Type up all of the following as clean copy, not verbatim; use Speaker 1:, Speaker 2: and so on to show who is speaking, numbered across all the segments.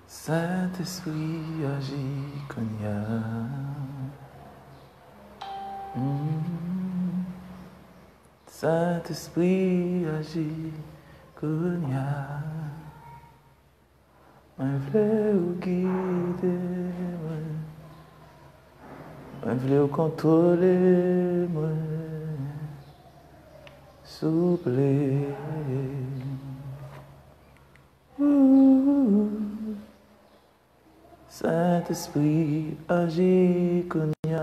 Speaker 1: Saint-Esprit agit Konya. Saint-Esprit agit Konya. Je veux vous guider, je veux vous contrôler, souffler. Saint-Esprit agit Konya.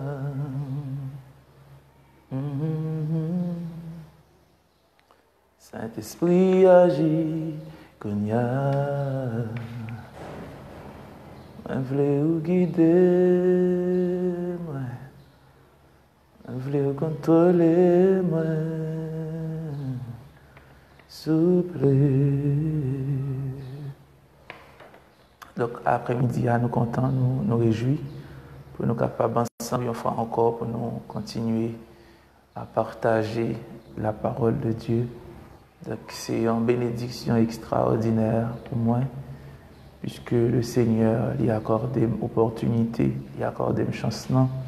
Speaker 1: Saint-Esprit agit Konya. Je veux vous guider, je veux vous contrôler, souffler. Donc, après-midi, nous comptons, nous réjouis pour nous capables ensemble, une fois encore, pour nous continuer à partager la parole de Dieu. Donc, c'est une bénédiction extraordinaire pour moi, puisque le Seigneur lui a accordé une opportunité, lui a accordé une chance,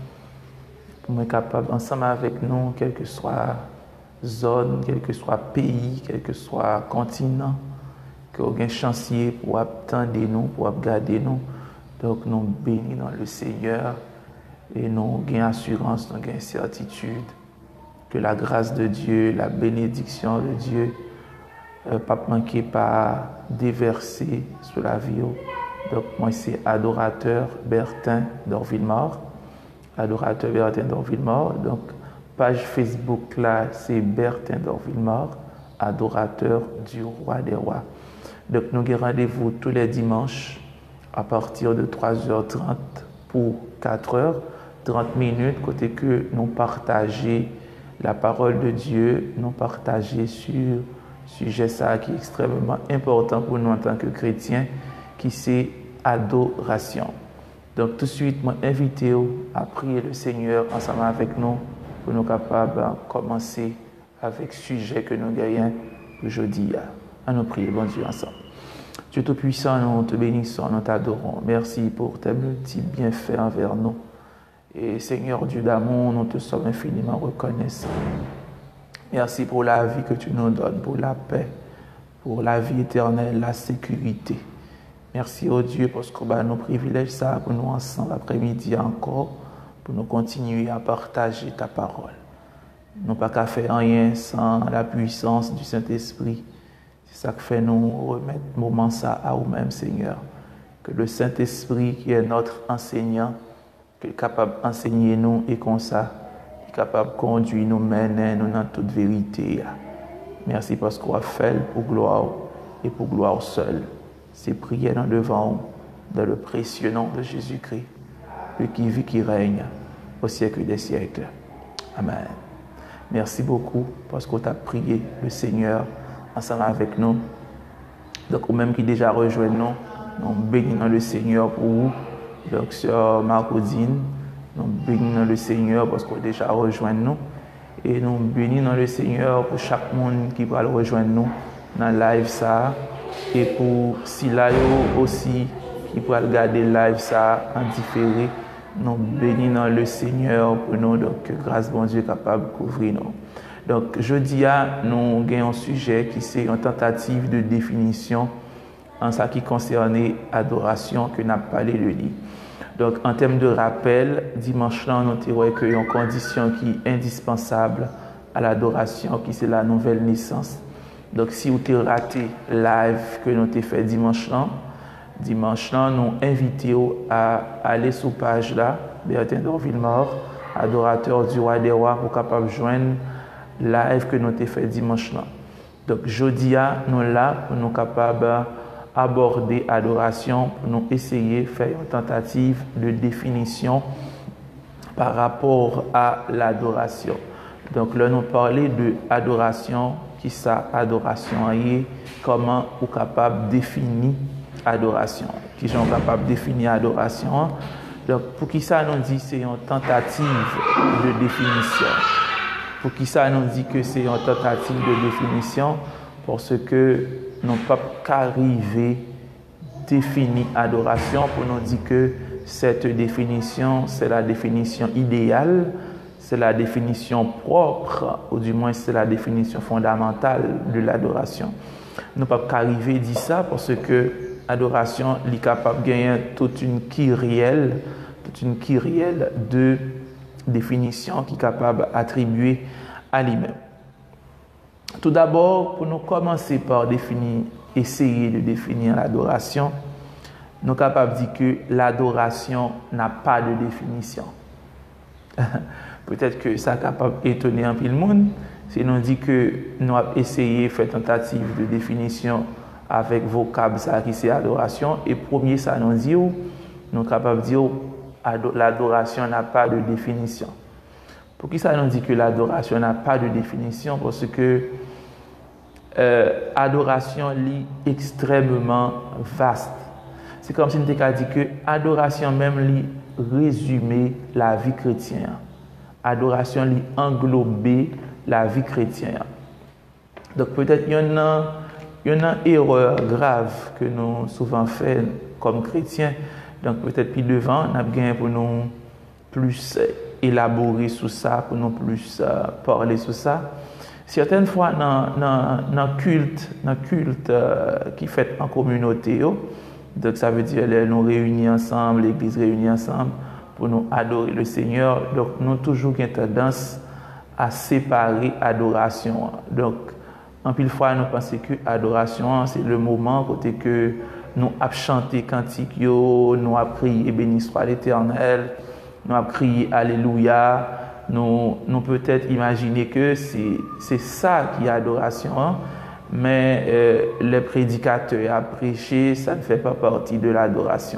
Speaker 1: pour être capable, ensemble avec nous, quelle que soit zone, quel que soit pays, quel que soit continent, que nous ayons chancier pour attendre nous, pour garder nous. Donc, nous bénissons le Seigneur et nous avons assurance, nous avons certitude que la grâce de Dieu, la bénédiction de Dieu, pas manquer pas déverser sur la vie. Donc, moi, c'est adorateur Bertin d'Orville-Mort. Adorateur Bertin d'Orville-Mort. Donc, page Facebook là, c'est Bertin d'Orville-Mort, adorateur du roi des rois. Donc, nous avons rendez-vous tous les dimanches à partir de 3h30 pour 4h, 30 minutes, côté que nous partageons la parole de Dieu, nous partageons sur sujet ça qui est extrêmement important pour nous en tant que chrétiens, qui c'est adoration. Donc tout de suite, moi invite à prier le Seigneur ensemble avec nous pour nous capables de commencer avec le sujet que nous gagnons aujourd'hui. À nous prier, bon Dieu, ensemble. Dieu Tout-Puissant, nous te bénissons, nous t'adorons. Merci pour tes multiples bienfaits envers nous. Et Seigneur Dieu d'amour, nous te sommes infiniment reconnaissants. Merci pour la vie que tu nous donnes, pour la paix, pour la vie éternelle, la sécurité. Merci au Dieu parce que nous privilèges ça pour nous ensemble après-midi encore, pour nous continuer à partager ta parole. Nous pas qu'à faire rien sans la puissance du Saint-Esprit. C'est ça qui fait nous remettre moment ça à nous-mêmes, Seigneur. Que le Saint-Esprit qui est notre enseignant, qui est capable d'enseigner nous et comme ça, capable de conduire nous, mener nous dans toute vérité. Merci parce qu'on a fait pour gloire et pour gloire seule. C'est prier dans devant dans le précieux nom de Jésus-Christ, lui qui vit, qui règne au siècle des siècles. Amen. Merci beaucoup parce qu'on t'a prié le Seigneur ensemble avec nous. Donc, ou même qui déjà rejoint nous, nous bénissons le Seigneur pour vous. Donc, sur Marcodine, nous bénissons le Seigneur parce qu'on a déjà rejoint nous. Et nous bénissons le Seigneur pour chaque monde qui va le rejoindre nous dans le live ça. Et pour Silayo aussi qui va regarder le live ça en différé. Nous bénissons le Seigneur pour nous. Donc, que grâce bon Dieu est capable de couvrir nous. Donc, jeudi, nous avons un sujet qui c'est une tentative de définition en ce qui concerne l'adoration que nous avons parlé de lui. Donc, en termes de rappel, dimanche là, nous avons une condition qui est indispensable à l'adoration, qui c'est la nouvelle naissance. Donc, si vous avez raté live que nous avons fait dimanche là, nous invitons à aller sur la page là, Bertin d'Orville-Mort, adorateur du roi des rois, pour capable joindre live que nous avons fait dimanche là. Donc, jeudi, nous là pour nous capables aborder adoration, pour nous essayer de faire une tentative de définition par rapport à l'adoration. Donc là, nous parlons de adoration, qui ça adoration est, comment on est capable de définir adoration, qui sont capables de définir adoration. Donc pour qui ça nous dit c'est une tentative de définition. Pour qui ça nous dit que c'est une tentative de définition, parce que nous ne pouvons pas arriver défini adoration pour nous dire que cette définition, c'est la définition idéale, c'est la définition propre, ou du moins c'est la définition fondamentale de l'adoration. Nous ne pouvons pas arriver à dire ça parce que l'adoration est capable de gagner toute une kyrielle de définitions qui est capable d'attribuer à lui-même. Tout d'abord, pour nous commencer par essayer de définir l'adoration, nous sommes capables de dire que l'adoration n'a pas de définition. Peut-être que ça est capable d'étonner un peu le monde si nous dit que nous avons essayé de faire tentative de définition avec vocable ça qui c'est adoration et premier ça nous dit nous sommes capables de dire l'adoration n'a pas de définition. Pour qui ça nous dit que l'adoration n'a pas de définition? Parce que adoration est extrêmement vaste. C'est comme si nous avons dit que adoration même lit résumer la vie chrétienne. Adoration lit englober la vie chrétienne. Donc peut-être il y en a une erreur grave que nous souvent fait comme chrétiens. Donc peut-être plus devant, nous avons besoin pour nous plus élaborer sur ça, pour nous plus parler sur ça. Certaines fois, dans le culte qui fait en communauté, donc ça veut dire nous réunis ensemble, l'église réunie ensemble pour nous adorer le Seigneur. Donc nous avons toujours une tendance à séparer adoration. Donc en pile fois, nous pensons que adoration, c'est le moment côté que nous avons chanté cantique, nous avons crié béni soit l'Éternel, nous avons crié Alléluia. Nous peut-être imaginer que c'est ça qui est adoration, mais les prédicateurs à prêcher, ça ne fait pas partie de l'adoration.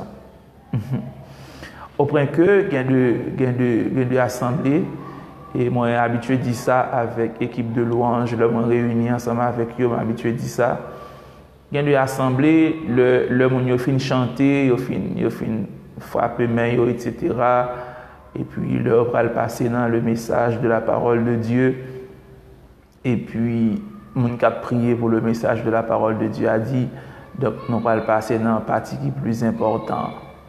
Speaker 1: Au point que, il y a de assemblées, et moi, j'ai habitué à dire ça avec l'équipe de louange, là, moi, réunis ensemble avec eux, j'ai habitué à dire ça. Il y a de assemblées, le monde, il fin chanter, il fin frapper main, etc. Et puis, l'heure va le passer dans le message de la parole de Dieu. Et puis, mon qui a prié pour le message de la parole de Dieu a dit, donc, nous allons le passer dans la partie qui est plus importante.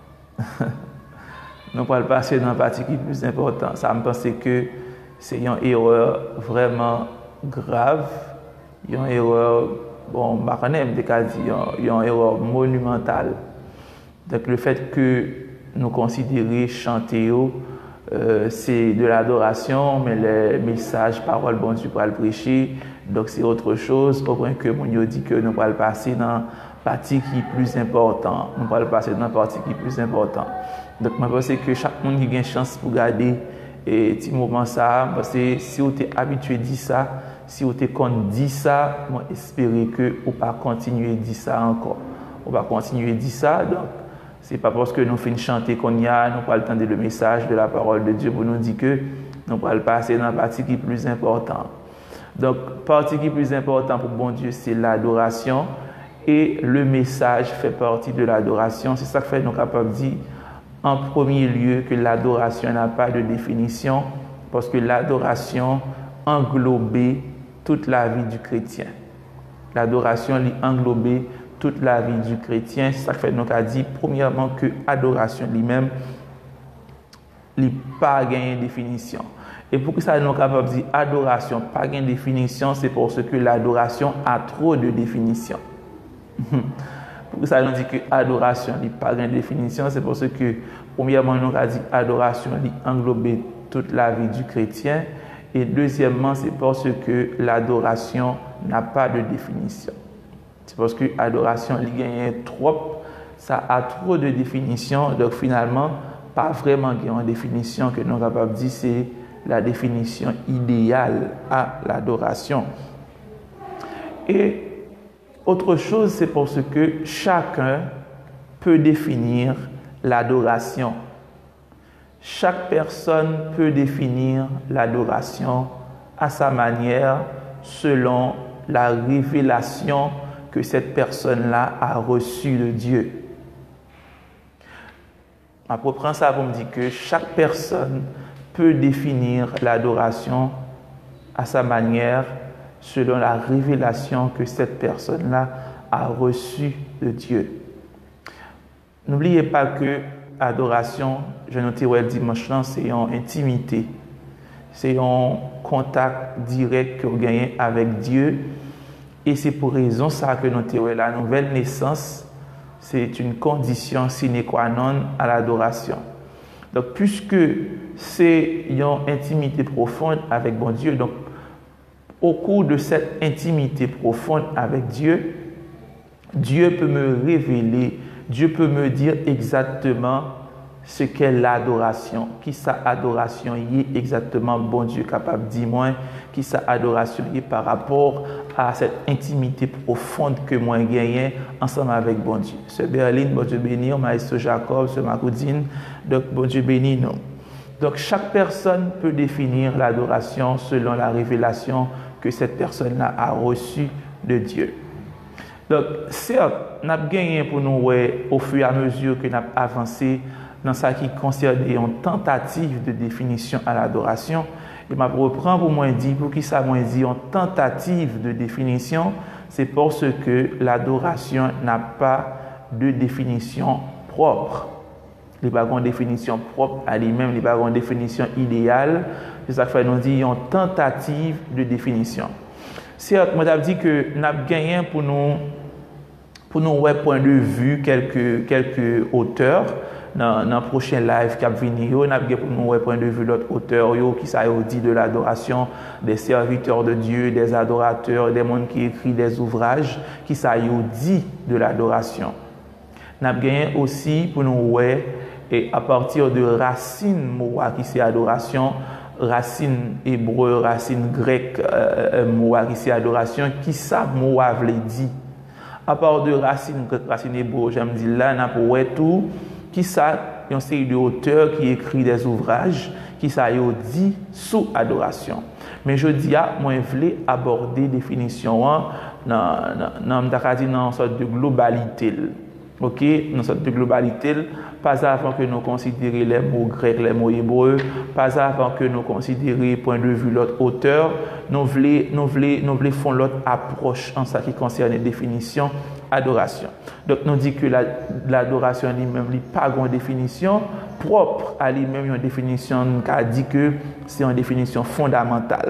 Speaker 1: Nous allons le passer dans la partie qui est plus importante. Ça me pense que c'est une erreur vraiment grave. Une erreur, bon, je ne une erreur monumentale. Donc, le fait que nous considérions chanter, c'est de l'adoration, mais les messages, paroles, bon Dieu, pour le prêcher, donc c'est autre chose, au point que mon dit que nous allons passer dans la partie qui est plus importante. Nous allons passer dans la partie qui est plus importante. Donc, je pense que chaque monde qui a une chance pour garder et petit moment ça, parce que si vous êtes habitué à dire ça, si vous êtes dit ça, moi espérer que vous ne pas continuer à dire ça encore. On va continuer à dire ça, donc c'est pas parce que nous finissons chanter qu'on y a, nous pas entendre le message de la parole de Dieu pour nous dire que nous allons passer dans la partie qui est plus importante. Donc, la partie qui est plus importante pour bon Dieu, c'est l'adoration et le message fait partie de l'adoration. C'est ça que fait nous capables de dire en premier lieu que l'adoration n'a pas de définition parce que l'adoration englobe toute la vie du chrétien. L'adoration englobe toute la vie du chrétien. C'est ça que fait nous a dit premièrement que l'adoration lui-même n'a pas de définition. Et pour que ça nous capable de dire adoration pas de définition, c'est parce que l'adoration a trop de définitions. Pour que ça nous dit que adoration n'a pas de définition, c'est parce que premièrement nous a dit adoration englobe toute la vie du chrétien et deuxièmement c'est parce que l'adoration n'a pas de définition. C'est parce que l'adoration ça a trop de définitions, donc finalement, pas vraiment une définition que nous sommes capables de dire, c'est la définition idéale à l'adoration. Et autre chose, c'est parce que chacun peut définir l'adoration. Chaque personne peut définir l'adoration à sa manière, selon la révélation que cette personne-là a reçue de Dieu. Après, prends ça pour me dire que chaque personne peut définir l'adoration à sa manière selon la révélation que cette personne-là a reçue de Dieu. n'oubliez pas que adoration, je notais le dimanche, c'est une intimité. C'est un contact direct que vous gagnez avec Dieu. Et c'est pour raison ça que nous avons la nouvelle naissance, c'est une condition sine qua non à l'adoration. Donc, puisque c'est une intimité profonde avec bon Dieu, donc au cours de cette intimité profonde avec Dieu, Dieu peut me révéler, Dieu peut me dire exactement ce qu'est l'adoration, qui sa adoration y est exactement, bon Dieu capable de dire moi, qui sa adoration y est par rapport à cette intimité profonde que moi gagne ensemble avec bon Dieu. Ce Berlin, bon Dieu béni, Maestro Jacob, ce Macoudine, donc bon Dieu béni nous. Donc chaque personne peut définir l'adoration selon la révélation que cette personne-là a reçue de Dieu. Donc certes, nous avons gagné pour nous au fur et à mesure que nous avons avancé dans ce qui concerne une tentative de définition à l'adoration. Et je reprends pour moi dire, pour qui ça m'a dit une tentative de définition, c'est parce que l'adoration n'a pas de définition propre. Il n'y a pas de définition propre à lui-même, il n'y a pas de définition idéale. C'est ça que fait nous dire une tentative de définition. Certes, je vous dit que nous avons gagné pour nous point de vue quelques auteurs. Dans le prochain live qui va venir, nous avons pour nous point de vue l'autre auteur qui ça dit de l'adoration, des serviteurs de Dieu, des adorateurs, des gens qui écrivent des ouvrages qui ça dit de l'adoration. Nous avons gagné aussi pour nous et à partir de racines moa qui c'est adoration, racine hébreu, racine grecque moa qui c'est adoration, qui ça moa veut dire. À part de racine grecque, racine hébreu, j'aime dire là, n'a pas tout. Qui ça, une série d'auteurs qui écrit des ouvrages qui ça dit sous adoration. Mais je dis moi je voulais aborder définition dans une sorte de globalité. OK, dans une sorte de globalité, pas avant que nous considérions les mots grecs, les mots hébreux, pas avant que nous considérions point de vue l'autre auteur, nous voulons faire l'autre approche en ce qui concerne les définitions adoration. Donc nous dit que l'adoration lui-même n'a pas une définition propre à lui-même, une définition qui a dit que c'est une définition fondamentale.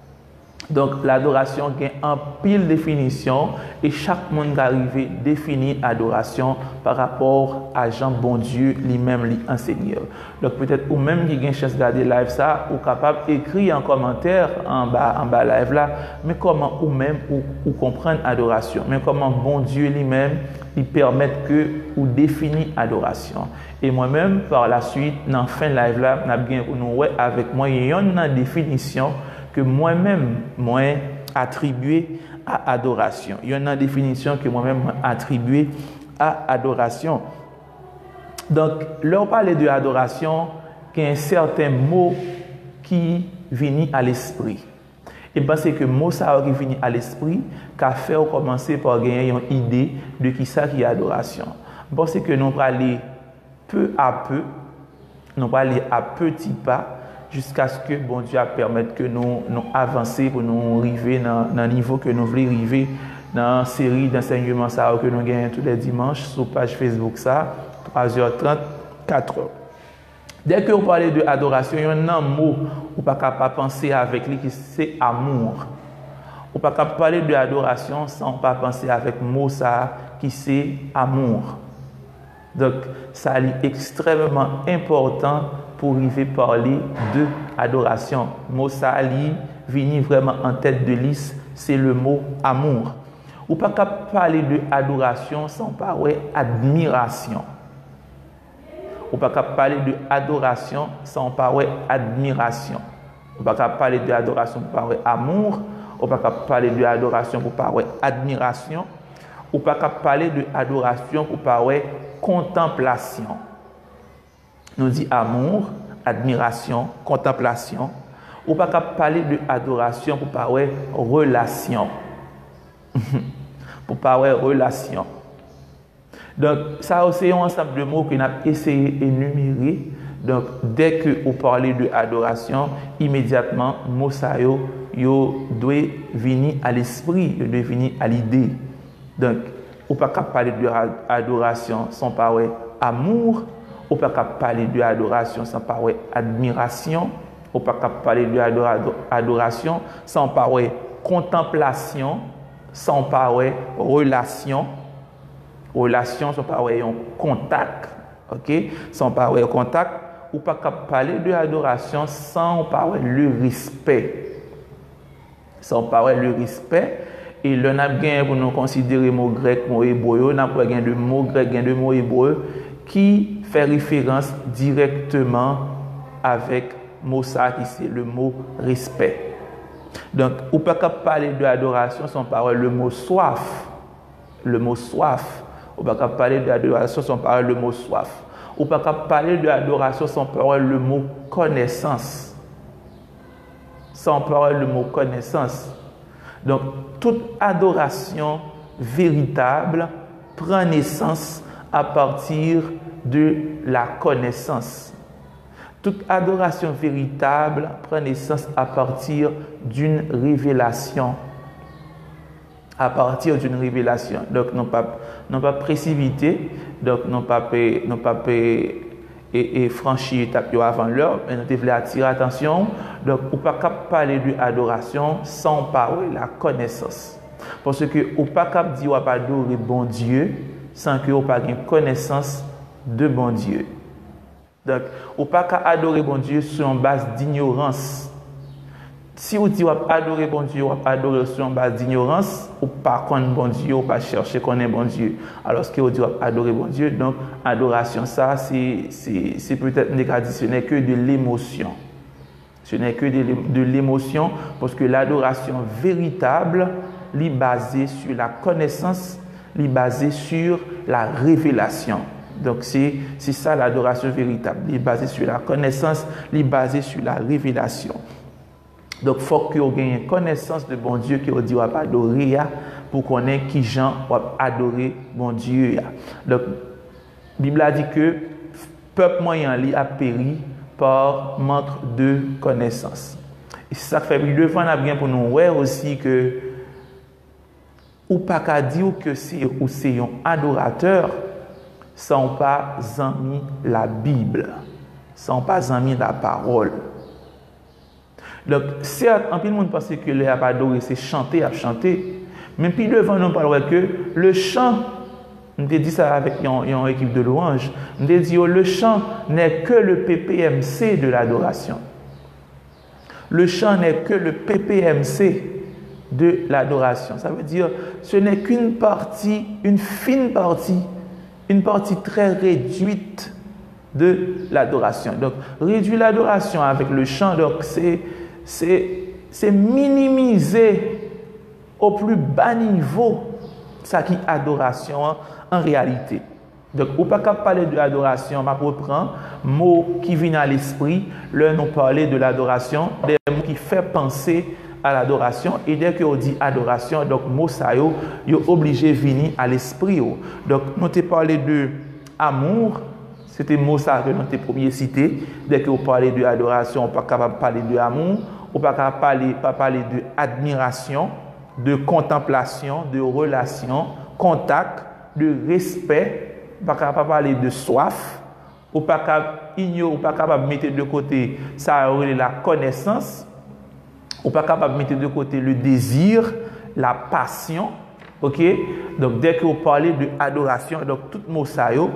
Speaker 1: Donc l'adoration a en pile définition et chaque monde arrive définir adoration par rapport à Jean bon Dieu lui-même lui enseigner. Donc peut-être ou même qui a une chance de regarder live ça ou capable d'écrire en commentaire en bas live là, mais comment ou même ou comprendre adoration, mais comment bon Dieu lui-même il permet que ou définir adoration. Et moi-même par la suite dans fin live là, n'a bien nous avec moi il y a une définition que moi-même, attribué à adoration. Il y a une définition que moi-même attribué à adoration. Donc, leur parler de adoration, il y a un certain mot qui vient à l'esprit. Et parce que le mot ça qui vient à l'esprit, qu'a fait commencer par gagner une idée de qui ça qui est adoration. Parce que nous allons peu à peu, nous allons à petits pas, jusqu'à ce que bon Dieu permette que nous avancions pour nous arriver dans le niveau que nous voulons arriver dans la série d'enseignements que nous gagnons tous les dimanches sur la page Facebook, 3h30, 4h. Dès que vous parlez de adoration, il y a un mot où pas capable penser avec lui qui c'est amour. Ou pas capable parler de adoration sans pas penser avec mot ça qui c'est amour. Donc ça est extrêmement important pour arriver à parler de adoration. Le mot ça vient vraiment en tête de liste, c'est le mot amour. Ou pas capable parler de adoration sans parler admiration. Ou pas capable parler de adoration sans parler admiration. Ou pas capable parler de adoration pour parler amour. Ou pas capable parler de adoration pour parler admiration. Ou pas capable parler de adoration pour parler contemplation. Nous dit amour, admiration, contemplation. Ou pas capable parler de adoration pour parler relation. Pour parler relation. Donc, ça aussi, c'est un ensemble de mots qu'on a essayé d'énumérer. Donc, dès que vous parlez de adoration, immédiatement, mot ça doit venir à l'esprit, doit venir à l'idée. Donc, vous ne pouvez pas parler de adoration sans parler amour, ou pas capable parler de adoration sans parler admiration, ou pas capable parler de adoration sans parler contemplation, sans parler relation, sans parler contact, ok, sans parler contact, ou pas capable parler de adoration sans parler le respect, sans parler le respect. Et le n'a bien pour nous considérer mot grec, mot hébreu, n'a pas gain de mot grec, gain de mot hébreu qui fait référence directement avec mot ça qui c'est le mot respect. Donc, ou pas capable parler de adoration sans parler le mot soif. Le mot soif. Ou pas capable parler de adoration sans parler le mot soif. Ou pas capable parler de adoration sans parler le mot connaissance. Sans parler le mot connaissance. Donc, toute adoration véritable prend naissance à partir de la connaissance. Toute adoration véritable prend naissance à partir d'une révélation. À partir d'une révélation. Donc, non pas précipiter, donc non pas franchir l'étape avant l'heure, mais nous devons attirer attention. Donc, on ne peut pas parler de adoration sans parler de la connaissance. Parce que on ne peut pas dire qu'on va adorer bon Dieu sans que on n'ait pas une connaissance de bon Dieu. Donc, on ne peut pas adorer bon Dieu sur une base d'ignorance. Si on dit qu'on va adorer bon Dieu, on va adorer sur une base d'ignorance, ou pas connaître bon Dieu, ou pas chercher qu'on est bon Dieu. Alors que on dit qu'on va adorer bon Dieu, donc adoration, ça, c'est peut-être ce n'est que de l'émotion. Ce n'est que de l'émotion, parce que l'adoration véritable, est basée sur la connaissance, est basée sur la révélation. Donc c'est ça l'adoration véritable, est basée sur la connaissance, est basée sur la révélation. Donc, il faut que vous ayez une connaissance de bon Dieu que vous dites pas adorer pour connaître qui gens va adorer bon Dieu. Donc, la Bible a dit que le peuple moyen a péri par manque de connaissance. Et ça fait devant la bien pour nous voir aussi que ou pas qu'à dire que c'est un adorateur sans pas amis la Bible, sans pas amis la parole. Donc, certes, en plus, le monde pense que le adorer, c'est chanter, à chanter. Mais puis devant, nous parlons que le chant, on a dit ça avec une équipe de louanges, on a dit le chant n'est que le PPMC de l'adoration. Le chant n'est que le PPMC de l'adoration. Ça veut dire ce n'est qu'une partie, une fine partie, une partie très réduite de l'adoration. Donc, réduire l'adoration avec le chant, donc c'est minimiser au plus bas niveau ça qui est adoration en réalité. Donc, on ne peut pas parler de l'adoration, je reprends mot qui vient à l'esprit, là nous parler de l'adoration, des mots qui font penser à l'adoration, et dès qu'on dit adoration, donc mot ça yo obligé de venir à l'esprit. Donc, nous avons parlé de amour. C'était le mot ça que nous avons premier cité. Dès que vous parlez de adoration, on n'est pas capable de parler de amour, on n'est pas capable de parler de admiration, de contemplation, de relation, contact, de respect, on n'est pas capable de parler de soif, on n'est pas capable d'ignorer, on n'est pas capable de mettre de côté ça la connaissance, on n'est pas capable de mettre de côté le désir, la passion. Ok, donc dès que vous parlez de adoration, donc tout mot ça yo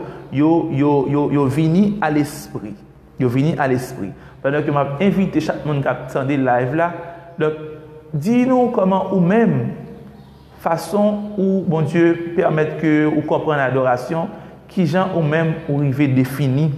Speaker 1: vini à l'esprit, à l'esprit. Pendant que m'a invité chaque monde qui attendait live là, donc dis-nous comment ou même façon où bon Dieu permet que vous compreniez l'adoration, qui gens ou même ou arriver définir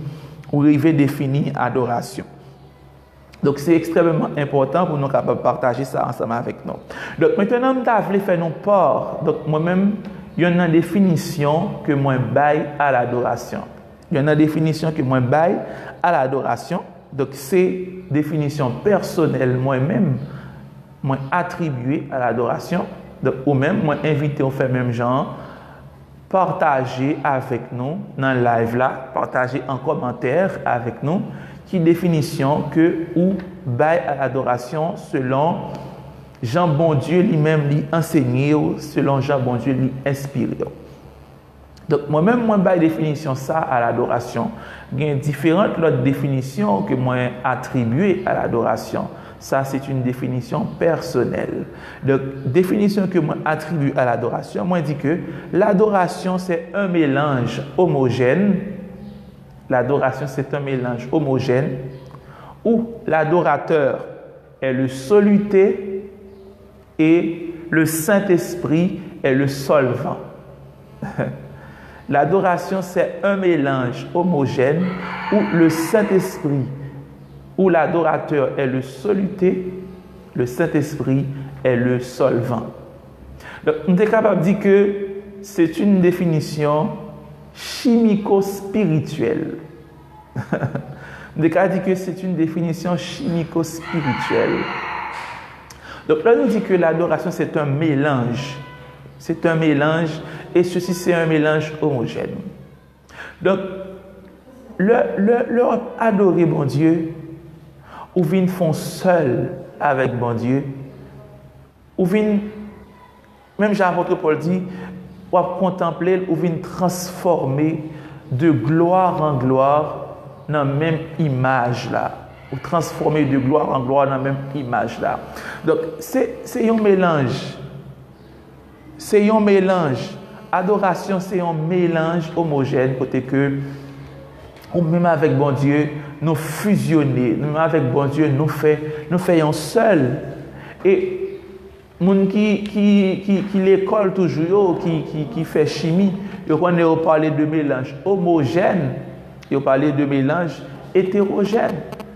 Speaker 1: adoration. Donc, c'est extrêmement important pour nous capables de partager ça ensemble avec nous. Donc, maintenant, je voulais faire nos part. Donc, moi-même, il y a une définition que moi baille à l'adoration. Il y a une définition que moi baille à l'adoration. Donc, c'est définition personnelle moi-même, moi attribuée à l'adoration. Donc, ou même, moi invité au fait même genre, partager avec nous dans le live là, partager en commentaire avec nous. Qui définition que ou bail à l'adoration selon Jean bon Dieu lui-même lui enseigné selon Jean bon Dieu lui inspiré. Donc, moi-même, moi, j'ai définition ça à l'adoration. Il y a différentes autres définitions que moi attribuées à l'adoration. Ça, c'est une définition personnelle. Donc, définition que moi attribue à l'adoration, moi, je dis que l'adoration, c'est un mélange homogène. L'adoration, c'est un mélange homogène où l'adorateur est le soluté et le Saint-Esprit est le solvant. L'adoration, c'est un mélange homogène où le Saint-Esprit, où l'adorateur est le soluté, le Saint-Esprit est le solvant. Donc, on est capable de dire que c'est une définition chimico-spirituelle. On est capable de dire que c'est une définition chimico-spirituelle. Donc là, on dit que l'adoration, c'est un mélange. C'est un mélange, et ceci, c'est un mélange homogène. Donc, le adorer bon Dieu, ou vient font seul avec bon Dieu, ou vient, même Jean-Apôtre Paul dit, ou contempler, ou vient transformer de gloire en gloire dans la même image là. Ou transformer de gloire en gloire dans la même image là. Donc, c'est un mélange. C'est un mélange. Adoration, c'est un mélange homogène, côté que, ou même avec bon Dieu, nous fusionner, même avec bon Dieu, nous faisons seul. Et les gens qui l'école toujours, qui fait chimie, ils ont parlé de mélange homogène, ils ont parlé de mélange hétérogène.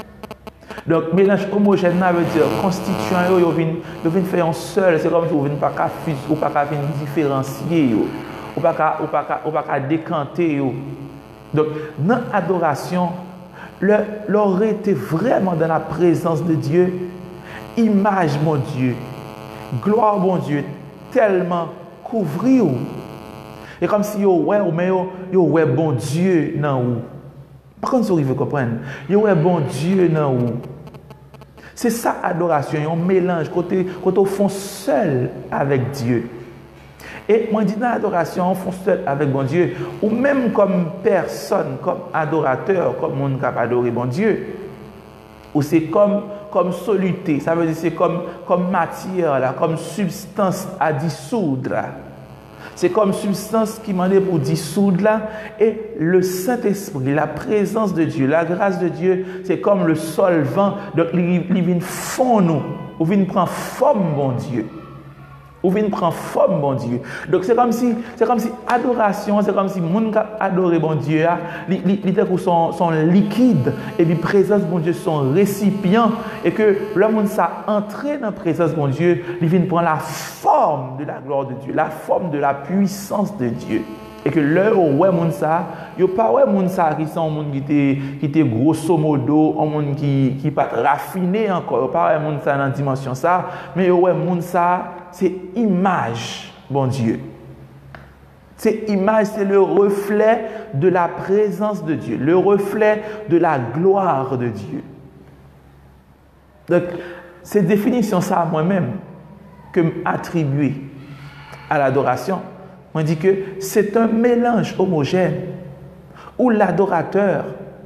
Speaker 1: Donc, mélange homogène, ça veut dire constituant, ils viennent faire un seul. C'est comme si vous ne pouvez pas différencier, ou pas décanter. Donc, dans l'adoration, leur été vraiment dans la présence de Dieu, image mon Dieu, gloire mon Dieu, tellement couvrir. Et comme si vous ouais bon Dieu dans vous. Par contre, vous arrivez à comprendre, vous ouais bon Dieu dans vous. C'est ça l'adoration, un mélange, côté au fond seul avec Dieu. Et moi, je dis dans l'adoration, on fait seul avec bon Dieu, ou même comme personne, comme adorateur, comme on capable d'adorer bon Dieu, ou c'est comme soluté, ça veut dire c'est comme matière, là, comme substance à dissoudre. Là. C'est comme substance qui m'en est pour dissoudre là, et le Saint-Esprit, la présence de Dieu, la grâce de Dieu, c'est comme le solvant, donc il vient fond nous, ou vient prendre forme, bon Dieu. Ou vient prendre forme, bon Dieu. Donc c'est comme si adoration, c'est comme si mon adoré bon Dieu, il sont liquide, et puis présence bon Dieu sont récipient, et que le monde ça entré dans la présence bon Dieu, il vient prendre la forme de la gloire de Dieu, la forme de la puissance de Dieu. Et que l'heure où ouais moun ça, yo pas ouais moun ça qui sont moun qui était grosso modo, un monde qui pas raffiné encore, yo pas ouais moun ça dans dimension ça, mais yo ouais moun ça c'est image, bon Dieu. C'est image, c'est le reflet de la présence de Dieu, le reflet de la gloire de Dieu. Donc, cette définition ça moi-même que m'attribuer à l'adoration. On dit que c'est un mélange homogène où l'adorateur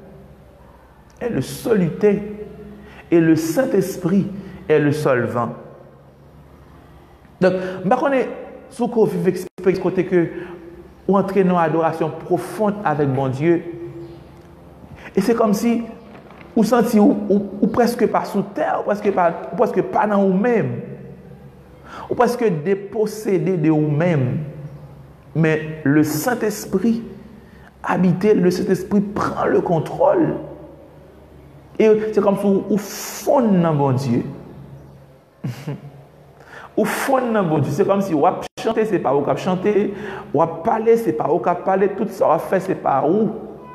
Speaker 1: est le soluté et le Saint-Esprit est le solvant. Donc, je connais ce qu'on vit avec côté que ou entrer dans l'adoration profonde avec bon Dieu. Et c'est comme si vous sentiez ou presque pas sous terre, ou presque pas dans vous-même, ou presque dépossédé de vous-même. Mais le Saint-Esprit habité, le Saint-Esprit prend le contrôle. Et c'est comme si vous fondez dans bon Dieu. Vous fondez dans bon Dieu. C'est comme si vous chantez, c'est pas vous qui chanter. Vous parlez, c'est pas vous qui parler. Tout ça vous fait, c'est pas vous.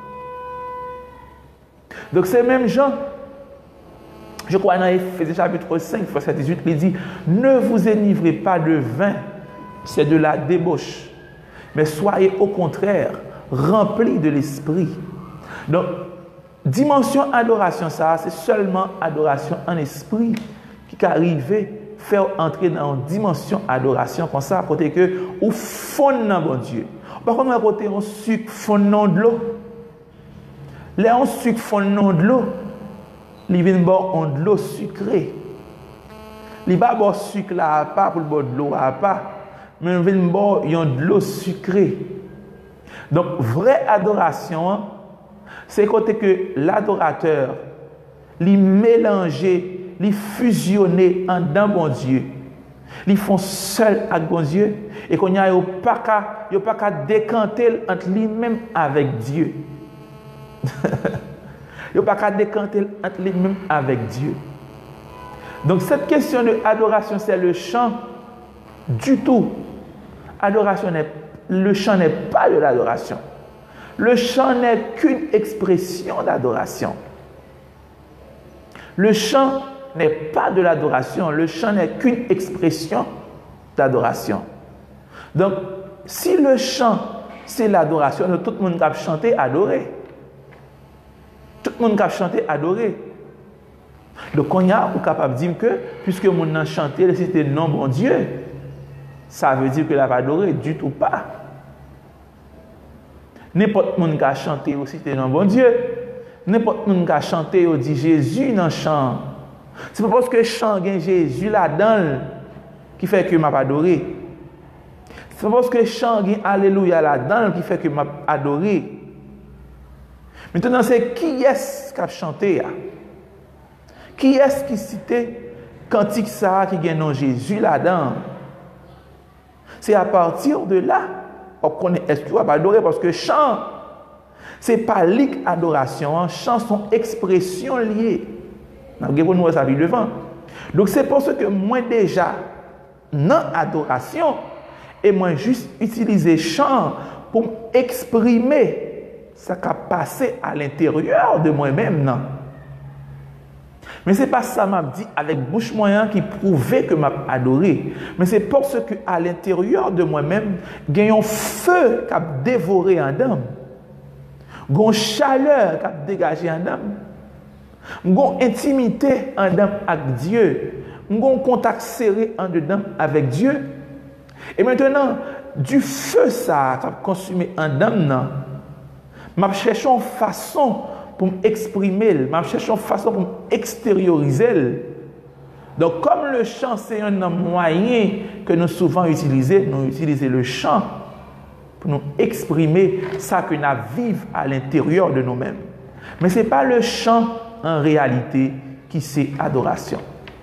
Speaker 1: Donc ces mêmes gens, je crois dans Éphésiens chapitre 5, verset 18, il dit, ne vous enivrez pas de vin, c'est de la débauche. Mais soyez au contraire remplis de l'esprit. Donc, dimension adoration, ça, c'est seulement adoration en esprit qui arrive faire entrer dans une dimension adoration comme ça, à côté que ou fond dans bon Dieu. Par contre, à côté on sucre fond dans de l'eau. Là on sucre fond dans de l'eau. Il vient boire de l'eau sucrée. Il va boire sucre là pas pour boire de l'eau à pas, mais il vient boire de l'eau sucrée. Donc vraie adoration, c'est côté que l'adorateur li mélanger, li fusionner en dans bon Dieu. Li font seul avec bon Dieu et qu'on y a pas qu'à décanter entre lui-même avec Dieu. Il pas qu'à décanter entre lui-même avec Dieu. Donc cette question de adoration, c'est le chant du tout. Le chant n'est pas de l'adoration. Le chant n'est qu'une expression d'adoration. Le chant n'est pas de l'adoration. Le chant n'est qu'une expression d'adoration. Donc, si le chant, c'est l'adoration, tout le monde qui chanter, adorer. Tout le monde qui chanter, adorer. Donc, on est capable de dire que, puisque mon a chanté, c'était non bon Dieu, ça veut dire que la va adorer du tout pas. N'importe qui a chanté aussi, c'était non bon Dieu. N'importe qui a chanté, on dit Jésus dans le chant. C'est pas parce que le chant gagne Jésus là-dedans qui fait que je m'ai adoré. C'est pas parce que le chant gagne Alléluia là-dedans qui fait que je m'ai adoré. Maintenant, c'est qui est-ce qui a chanté? Qui est-ce qui citait cantique ça qui gagne non Jésus là-dedans? C'est à partir de là qu'on connaît est-ce qu'on va adorer parce que chant, c'est pas l'adoration, chant sont expressions liées. Nous ça vie devant. Donc c'est pour ça que moi déjà dans adoration et moi juste utiliser chant pour exprimer ce qui a passé à l'intérieur de moi-même non. Mais ce n'est pas ça m'a dit avec bouche moyen qui prouvait que m'a adoré. Mais c'est parce que à l'intérieur de moi-même, il y a un feu qui a dévoré en âme. Il y a une chaleur qui a dégagé en âme. Il y a une intimité en âme avec Dieu. Il y a un contact serré en dedans avec Dieu. Et maintenant, du feu ça qui a consumé en âme, je cherche une façon pour m'exprimer, je cherche une façon pour m'extérioriser. Donc, comme le chant, c'est un moyen que nous souvent utilisons, nous utilisons le chant pour nous exprimer ça que nous vivons à l'intérieur de nous-mêmes. Mais ce n'est pas le chant en réalité qui c'est adoration.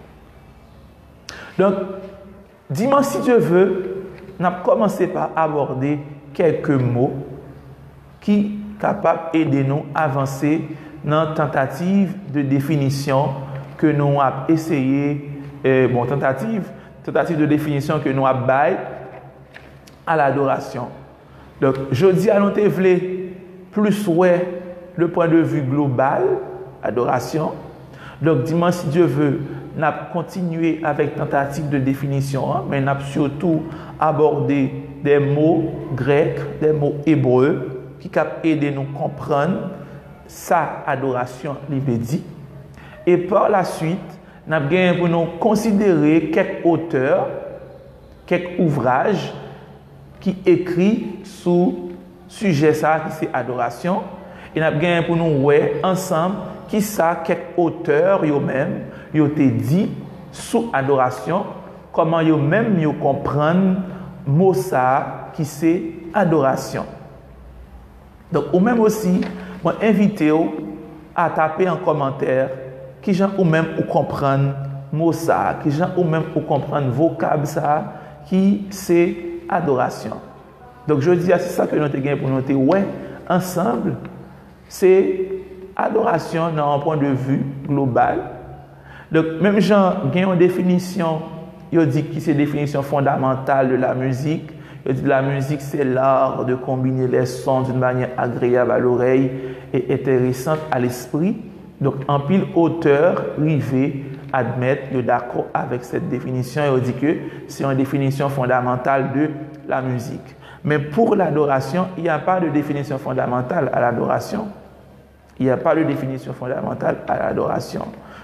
Speaker 1: Donc, dimanche, si Dieu veut, nous avons commencé par aborder quelques mots qui capable d'aider nous à avancer dans la tentative de définition que nous avons essayé, tentative de définition que nous avons bail à l'adoration. Donc, je dis à nous plus le point de vue global, adoration. Donc, dimanche, si Dieu veut, nous avons continué avec tentative de définition, mais nous avons surtout abordé des mots grecs, des mots hébreux, qui cap aider nous comprendre sa adoration veut dire. Et par la suite, nous avons pour nous considérer quelques auteurs, quelques ouvrages qui écrit sous sujet ça qui c'est adoration. Et nous avons pour nous ouais ensemble qui ça quelques auteurs eux-mêmes ils ont dit sous adoration comment eux-mêmes ils comprennent mot ça qui c'est adoration. Donc, ou même aussi, moi, invitez à taper en commentaire qui gens ou même ou comprendre mot ça, qui gens ou même ou comprendre vocable ça, qui c'est adoration. Donc, je dis, c'est ça que nous avons pour noter, ouais, ensemble, c'est adoration dans un point de vue global. Donc, même gens, il y a une définition, il dit que c'est une définition fondamentale de la musique. La musique, c'est l'art de combiner les sons d'une manière agréable à l'oreille et intéressante à l'esprit. Donc, en pile auteur, rivé, admettre, d'accord avec cette définition et on dit que c'est une définition fondamentale de la musique. Mais pour l'adoration, il n'y a pas de définition fondamentale à l'adoration. Il n'y a pas de définition fondamentale à l'adoration.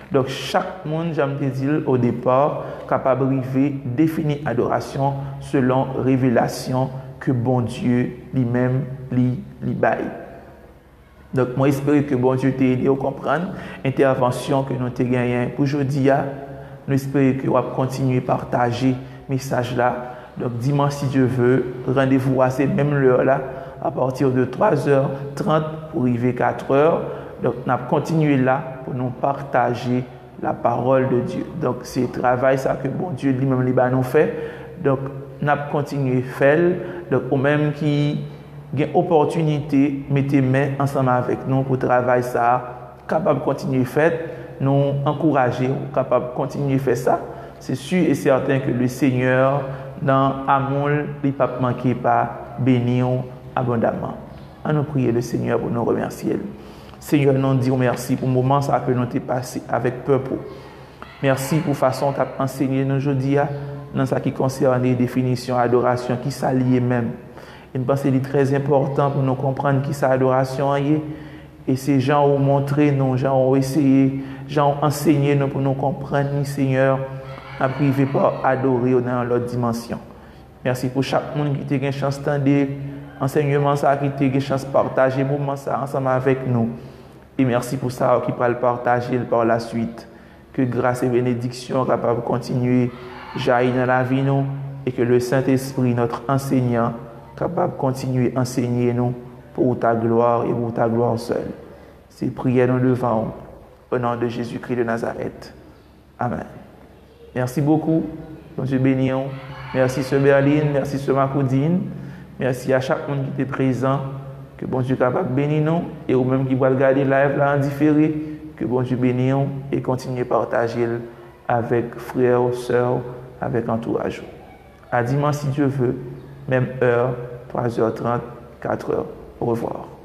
Speaker 1: Donc, chaque monde, j'aime te dire au départ, capable de définir adoration selon révélation que bon Dieu lui-même lui baille. Donc, moi, j'espère que bon Dieu t'ait aidé à comprendre l'intervention que nous avons gagnée pour aujourd'hui. Nous espérons que vous allez continuer à partager le message là. Donc, dimanche, si Dieu veut, rendez-vous à cette même heure là, à partir de 3h30 pour arriver 4h. Donc, nous allons continuer là pour nous partager la parole de Dieu. Donc, c'est le travail ça que bon Dieu lui-même nous fait. Donc, nous allons continuer à faire. Donc, au même qui a une opportunité, mettez main ensemble avec nous pour travailler ça, capable de continuer à faire, nous encourager, capable de continuer à faire ça. C'est sûr et certain que le Seigneur, dans l'amour, il ne va pas manquer pas bénir abondamment. On nous prie le Seigneur pour nous remercier. Seigneur, nous disons merci pour le moment que nous avons passé avec peuple. Merci pour la façon dont tu as enseigné nous aujourd'hui dans ce qui concerne les définitions adoration qui s'allient même. Je pense que c'est très important pour nous comprendre qui c'est l'adoration est. Et ces gens ont montré, nous, gens ont essayé, gens ont enseigné nous pour nous comprendre, Seigneur, à priver pour adorer dans l'autre dimension. Merci pour chaque monde qui a eu une chance d'entendre enseignement, qui a eu une chance de partager le moment ça ensemble avec nous. Et merci pour ça qui va le partager par la suite. Que grâce et bénédiction soient capables de continuer à jaillir dans la vie nous et que le Saint-Esprit, notre enseignant, capable de continuer à enseigner nous pour ta gloire et pour ta gloire seule. Ces prières nous devant au nom de Jésus-Christ de Nazareth. Amen. Merci beaucoup. Dieu béni. Merci Sœur Berline, merci Sœur Macoudine. Merci à chaque monde qui était présent. Que bon Dieu capable de bénir nous. Et au même qui va regarder live là en différé. Que bon Dieu bénisse et continue à partager avec frères, sœurs, avec entourage. À dimanche si Dieu veut, même heure, 3h30, 4h. Au revoir.